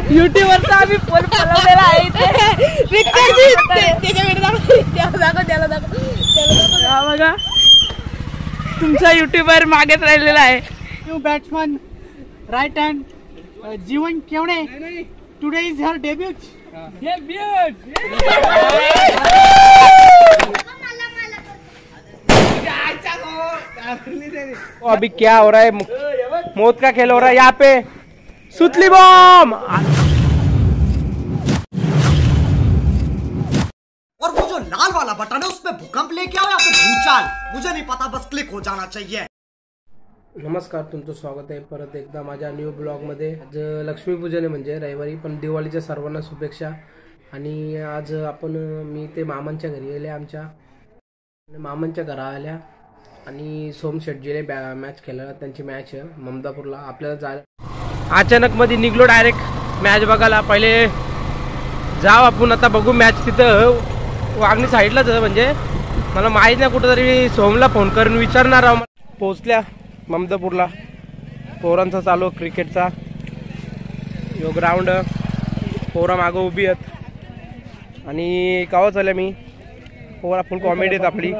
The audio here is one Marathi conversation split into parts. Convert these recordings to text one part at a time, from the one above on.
युट्यूबवरचा आम्ही फोन पळवलेला आहे त्याला बघा तुमचा युट्यूबर मागेच राहिलेला आहे. New batsman right hand Jeevan Kevane today is her debut. अभी क्या हो रहा है, मौत का खेल हो रहा है यहाँ पे. सुतली बॉम्ब और वो जो लाल वाला बटन है उसमें भूकंप लेके आओ या फिर भूचाल, मुझे नहीं पता, बस क्लिक हो जाना चाहिए. नमस्कार, तुमचं स्वागत आहे परत एकदा माझ्या न्यू ब्लॉगमध्ये. आज लक्ष्मीपूजन आहे म्हणजे रविवारी, पण दिवाळीच्या सर्वांना शुभेच्छा. आणि आज मी ते मामांच्या घरी गेले, आमच्या मामांच्या घरा आल्या आणि सोम शेटजीने मॅच खेळला. त्यांची मॅच आहे ममदापूरला. आपल्याला जायला अचानक मध्ये निघलो डायरेक्ट मॅच बघायला. पहिले जाऊ आपण, आता बघू मॅच. तिथं वागणी साईडलाच म्हणजे मला माहीत नाही, कुठंतरी सोमला फोन करून विचारणार आहोत. पोहोचल्या ममदापूरला. पोरांचा चालू क्रिकेटचा यो ग्राउंड. पोरा मागं उभी आहेत आणि कावा चालल्या मी पोरा फुल कॉमेडी आहेत आपली.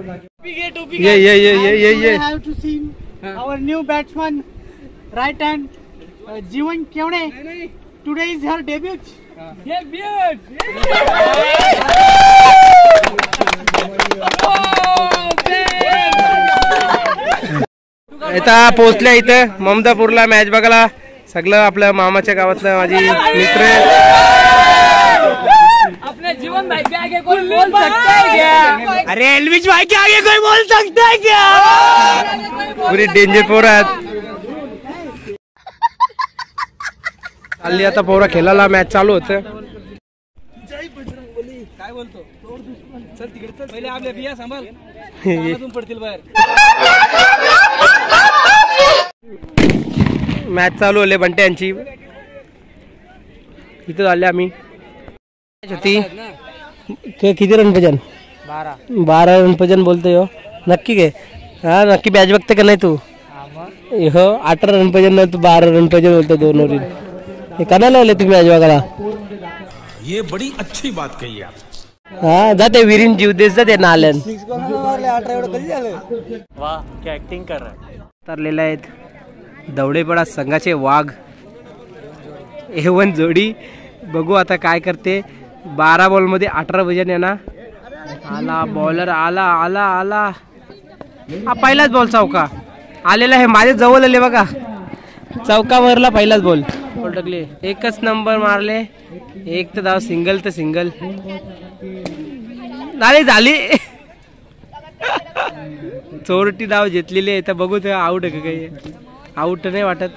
You have to see our new batsman right hand Jeevan Kevane today is her debut. इथं पोहोचल्या इथं ममदापूरला मॅच बघायला. सगळं आपल्या मामाच्या गावातलं माझी मित्र. अपने जीवन भाई के आगे कोई बोल सकता है क्या? अरे एलविश भाई के आगे कोई बोल सकता है क्या? पूरी डेंजर पोरं आहेत. चालली आता पोरा खेळायला. मॅच चालू होतं. काय बोलतो चल तिकडे चल, पहिले आपल्या बिया सांभाळ पडतील बाहेर. मॅच चालू होले बंट्यांची. इथं झाले आम्ही. किती रन पजन? 12 रन पजन बोलतोय हो. नक्की काय? हा नक्की मॅच बघते का नाही तू? हो 18 रन पजन नाही, तू 12 रन पजन बोलतो 2 ओव्हरीत. हे कनाला लावले तुम्ही मॅच बघायला? ये बड़ी अच्छी बात कही आप. हा जाते विरीन जीव देस जाते नालन. वाह क्या एक्टिंग कर रहा है. तरलेले आहेत दवडेपडा संघाचे वाघ. A1 जोडी. बघू आता काय करते. 12 बॉलमध्ये 18 वजन येणार. आला बॉलर आला आला आला. हा पहिलाच बॉल चौका आलेला आहे. माझ्या जवळ आले बघा. चौकावरला पहिलाच बॉल टाकले. एकच नंबर मारले. एक तर धाव सिंगल तर सिंगल झाली. चोरटी धाव घेतलेली आहे. तर बघू ते आउट आहे का काही. आउट नाही वाटत.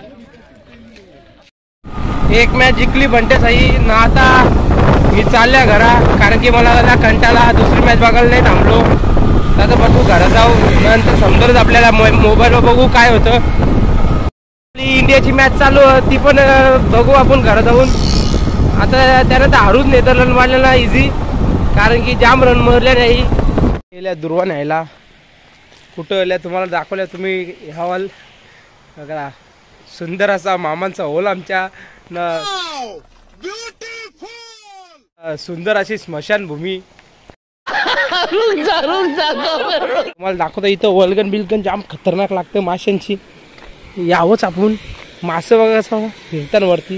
एक मॅच जिंकली बंटे साई ना. आता मी चालल्या घरा, कारण की मला कंटाळा. दुसरी मॅच बघायला नाही थांबलो. आता बघू घरात जाऊ, नंतर समजूनच आपल्याला मोबाईलवर बघू काय होतं. इंडियाची मॅच चालू ती पण बघू आपण घरात जाऊन. आता त्यानंतर हारूच नेदरलँड मारलेला इझी, कारण की जाम रन मारले नाही. गेल्या दुर्वा न्यायला कुठं आल्या तुम्हाला दाखवल्या. तुम्ही हवाल बघा. सुंदर असा मामांचा होल आमच्या. सुंदर अशी स्मशानभूमी तुम्हाला दाखवता. इथं वल्गन बिलगन जाम खतरनाक लागतं माशांची. यावंच आपण. मासे बघा असं फिरताना वरती.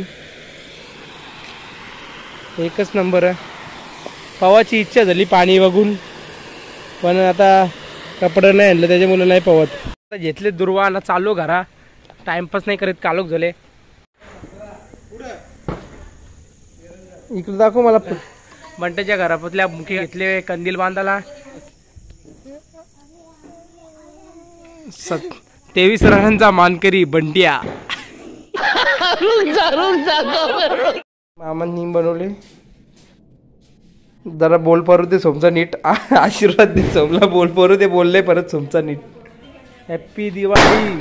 एकच नंबर आहे. पवाची इच्छा झाली पाणी बघून, पण आता कपडे नाही आणलं त्याच्यामुळे नाही पवत. आता घेतले दुर्वाना. चालू घरा. टाइमपास नाही करीत. कालोख झाले. इकडे दाखव मला. बंट्याच्या घरापतल्या मुखी घेतले कंदील बांधायला. 23 रनांचा मानकरी बंट्या. मामांनी बनवले. जरा बोल परू दे सोमचा नीट. आशीर्वाद दे सोमला. बोल परू दे. बोलले परत सोमचा नीट. हॅप्पी दिवाळी.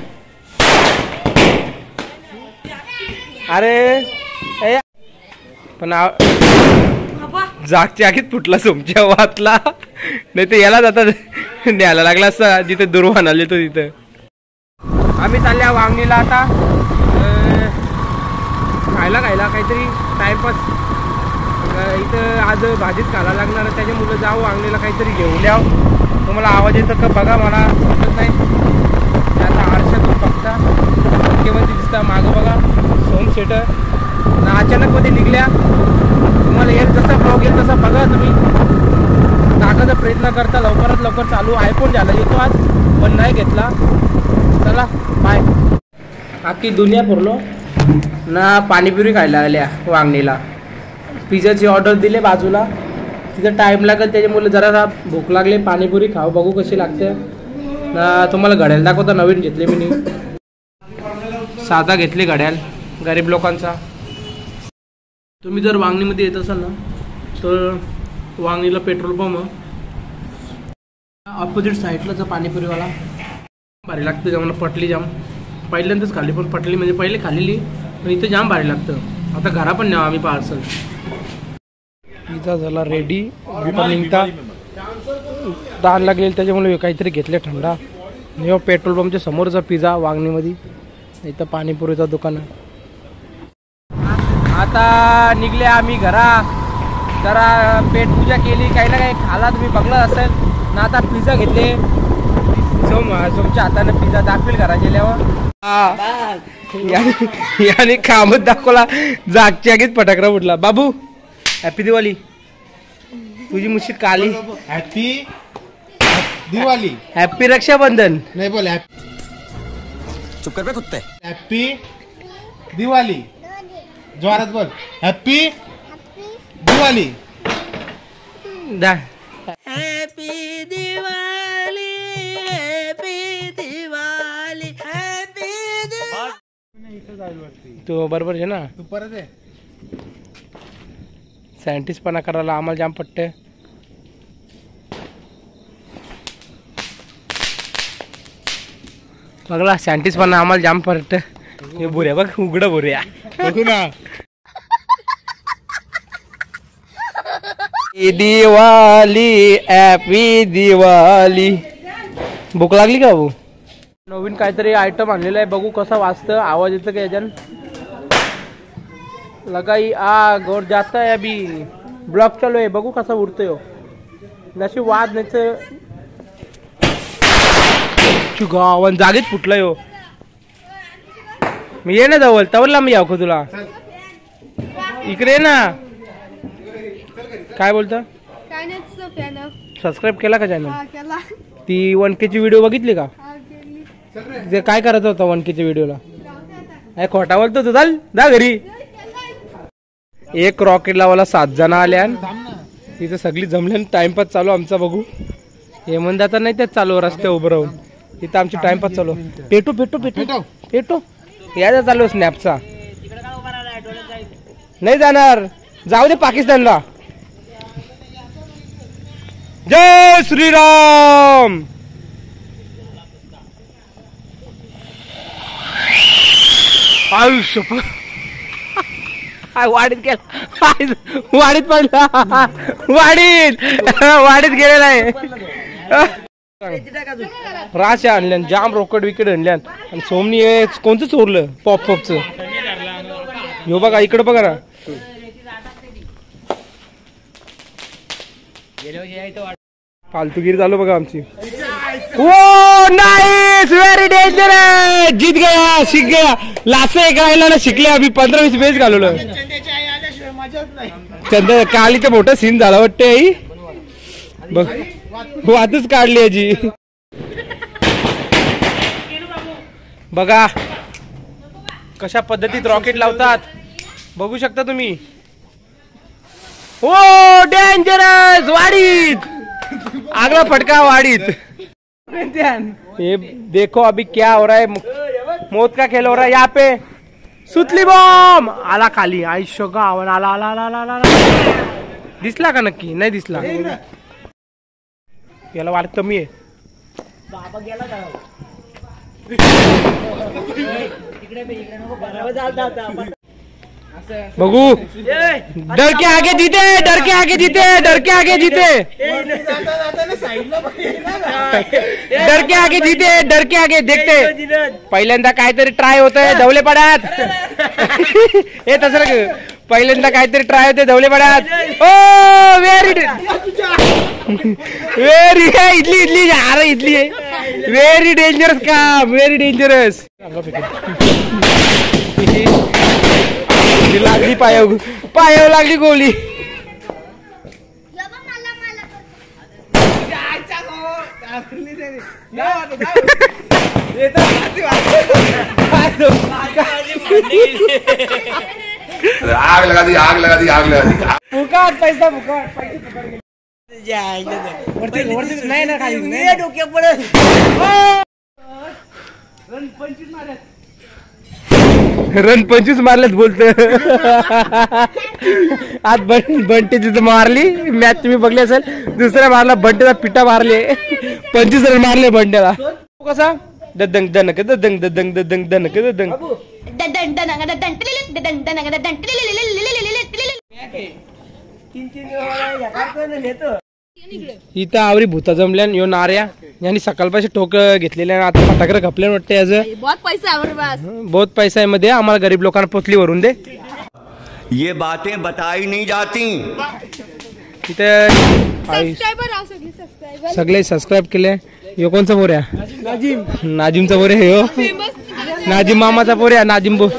अरे पण जागच्या आगीत फुटला सोमच्या वातला. नाही तर याला जाता न्यायला लागला असता जिथे दुर्वान आले तो तिथं. आम्ही चालल्या वांगणीला. आता खायला काहीतरी टाइमपास. इथं आज भाजीच खायला लागणार आहे, त्याच्यामुळे जाऊ वांगणीला काहीतरी घेऊन याव. तुम्हाला आवाज येतं का बघा, मला समजत नाही. आता आरशातून बघता मुख्यमंत्री दिसता, मागं बघा सोम शेटर ना अचानकमध्ये निघल्या. तुम्हाला येईल जसा ब्लॉग येईल तसा बघा तुम्ही. टाकायचा प्रयत्न करता, लवकरात लवकर चालू. आयफोन झाला येतो आज, पण नाही घेतला. चला बाय. अख्खी दुनिया पुरलो ना. पाणीपुरी खायला आल्या वांगणीला. पिझ्झाची ऑर्डर दिले बाजूला, तिथं टाईम लागेल, त्याच्यामुळे जरा भूक लागली. पाणीपुरी खाऊ, बघू कशी लागते ना. तुम्हाला घड्याळ दाखवता, नवीन घेतले मी. साधा घेतली घड्याळ गरीब लोकांचा. तुम्ही जर वांगणीमध्ये येत असाल ना तर वांगणीला पेट्रोल पंप ऑपोजिट साईडलाच पाणीपुरीवाला भारी लागतं. जाम पटली जाम. पहिल्यांदाच खाल्ली, पण पटली म्हणजे पहिले खाल्लेली, पण इथं जाम भारी लागतं. आता घरा पण न्यावं आम्ही पार्सल. पिझ्झा झाला रेडी. निघता 10 लागले, त्याच्यामुळे काहीतरी घेतले थंडा. हे पेट्रोल पंपच्या समोरचा पिझ्झा वांगणीमध्ये. इथं पाणीपुरीचं दुकान आहे. आता निघले आम्ही घरा. जरा पेटपूजा केली, काही ना काही खाला तुम्ही बघलं असेल ना. आता पिझ्झा घेतले. सोमच्या हाताने पिझ्झा दाखवेल घरा गेल्यावर. याने कामच दाखवला. जागच्यागीच फटाकडा उडला. बाबू हॅपी दिवाळी. तुझी मुशीत काली. हॅपी दिवाळी. हॅपी रक्षाबंधन. नाही बोल. चुप कर बे कुत्ते. हॅपी दिवाळी. जोरात Diwali. Happy Diwali. Happy Diwali. Happy Diwali. Happy Diwali. तू बरोबर आहे ना. तू परत आहे. सायंटिस्टपणा करायला आम्हाला जाम पट्टे. बघला सायंटिस्टपणा आम्हाला जाम पट्टे. हे बुऱ्या बघ, उघडं बुऱ्या बघू ना. दिवाळी. हॅपी दिवाळी. भूक लागली का भाऊ? नवीन काहीतरी आयटम आणलेला आहे, बघू कसा वाजतं. आवाज येतं का याच्यान? लगाई आग और जाता है अभी. ब्लॉक चालू आहे, बघू कसा उडतोय हो. नशी वाद नाही गावन जागेच फुटलंय हो. मी ये ना जवळ, तवरला मी याव का तुला? इकडे ना. काय बोलतं? सबस्क्राईब केला का चॅनल? ती 1K ची व्हिडिओ बघितली का? ते काय करायचं होतं 1K च्या व्हिडिओला? काय खोटा बोलतो तू? चाल जा घरी. एक रॉकेट लावायला 7 जण आल्या. तिथे सगळी जमल्या. टाइमपास चालू आमचा. बघू हे म्हणून जाता नाही तेच चालू रस्ते उभं राहून. तिथं आमची टाइमपास चालू. पेटो पेटो पेटो पेटो. याचा चालू स्नॅपचा. नाही जाणार, जाऊ दे पाकिस्तानला. जय श्रीराम. आयुष्य वाडीत गेला. वाडीत पडला. वाडीत गेलेला आहे. राश आणल्या जाम. रोकड विकेट आणल्या. आणि सोमनी कोणतं चोरलं? पॉपचं. हो बघा इकडे बघा ना. फालतूगिरी चालू बघा आमची. Oh nice, very dangerous. जीत गया, शिक गया. लासे करायला ना शिकले आम्ही. 15-20 मॅच घालवलं. चंद्र काली तर मोठा सीन झाला वाटते. आई बघ वातच काढली याची. बघा कशा पद्धतीत रॉकेट लावतात, बघू शकता तुम्ही. Oh dangerous. वाडीत आगला फटका वाडीत. ये देखो अभी क्या हो रहा है. मौत का खेल हो रहा है यहाँ पे. सुतली बॉम्ब आला खाली. आयुष्य गावन आला आला आला आला. दिसला का नक्की? नाही दिसला. याला वाढ कमी आहे. बघू, डर के आगे जीते, डर के आगे जीते, डर के आगे जीते, डर के आगे जीते, डर के आगे देखते. पहिल्यांदा काहीतरी ट्राय होतंय धवले पडात. हे तसं पहिल्यांदा काहीतरी ट्राय होते धवले पडात. ओ व्हेरी व्हेरी इथली इथली अरे इथली व्हेरी डेंजरस काम, व्हेरी डेंजरस. लागली पायावर लागली गोळी. आग लगा दी, आग लगा दी, आग लगा दी. फुकाट पैसा फुकाट नाही ना काही डोक्या पडत. रन 25 मारलेत बोलत. आज बंटी तिथं मारली मॅच तुम्ही बघली असेल. दुसऱ्या मारला बंटेचा पिटा मारले. 25 रन मारले बंट्याला. कसा ददंग दनक ददंग ददंग ददंग दनक ददंग. इथं आवरी भूता जमल्या यो नार्या यांनी सकाळपाशी ठोक घेतलेल्या. आता फटाकडे खपल्या वाटते. आज बहुत पैसा है हमारे पास. बहुत पैसा आहे मध्ये. आम्हाला गरीब लोकांना पोचली भरून दे. ये बातें बताई नहीं जाती. इथे सबस्क्राइबर सगळे सबस्क्राईब केले. यो कोणचा पोऱ्या? नाजिमचा पोऱ्या. यो नाजिम मामाचा पोऱ्या. नाजिम बो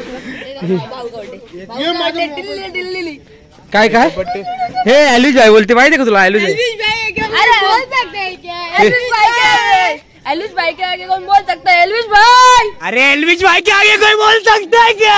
काय काय हे एलविश भाई बोलते माहिती का तुला? एलविश एलविश भाई के आगे कौन बोल सकता है? एलविश भाई. अरे एलविश भाई के आगे कोई बोल सकता है क्या?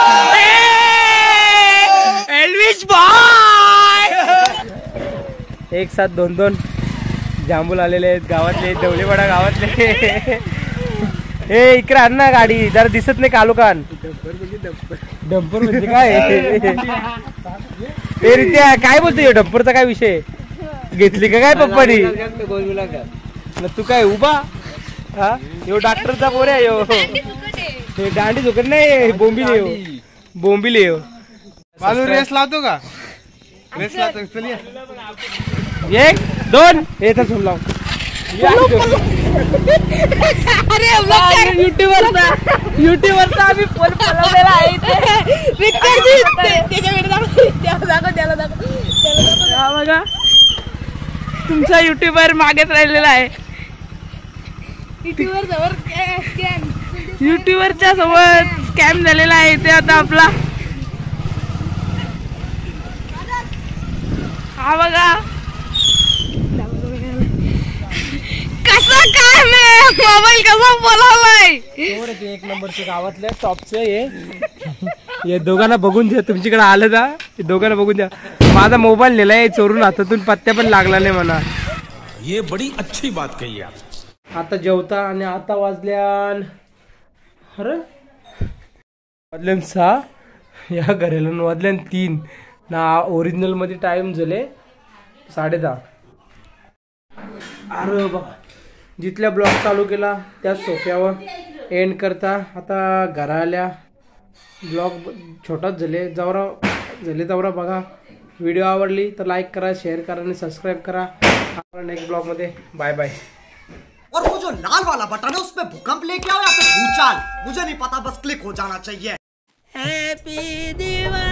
एलविश भाई. एक साथ दोन जांभूल आलेले आहेत गावातले, दवलेवाडा गावातले. हे इकडे आण ना गाडी, जरा दिसत नाही कालोखान. डंपर म्हणजे काय? ते रित्या काय बोलतोय डंपरचा काय विषय? घेतली का काय पप्पानी? तू काय उभा? हा यो डॉक्टरचा पोर आहे यो. दांडी झुकत नाही. बोंबिले यो, बोंबिले यो. मालू रेस लावतो का? रेस लावतो. चलिए 1 2 हे तर सुन लाव. अरे युट्यूबवरचा आम्ही फोन बनवलेला आहे. बघा तुमचा युट्यूबर मागेच राहिलेला आहे. युट्यूबरच्या सोबत स्कॅम झालेला आहे ते आता आपला. हा बघा कसा काय मोबाईल कसा बोलावलाय. एक नंबरचे गावातले टॉपचे हे दोघांना बघून द्या. तुमच्याकडे आलं ना हे दोघांना बघून द्या. माझा मोबाईल नेलाय चोरून, हातातून पत्त्या पण लागला नाही म्हणा. ये बड़ी अच्छी बात कही आप. आता जेवता आणि आता वाजल्यान 6 या घराला वाजल्यान 3 ना. ओरिजिनल मध्ये टाइम झाले 10:30. अरे बघा जिथल्या ब्लॉग चालू केला त्या सोफ्यावर एंड करता. आता घरा आल्या ब्लॉग छोटाच झाले जवरा झाले तेवढा बघा. व्हिडिओ आवडली तर लाईक करा, शेअर करा आणि सबस्क्राईब करा. आपण नेक्स्ट ब्लॉग मध्ये बाय बाय. और वो जो लाल वाला बटन है उसमें भूकंप लेके आओ या फिर भूचाल, मुझे नहीं पता, बस क्लिक हो जाना चाहिए. हैप्पी दिवाली.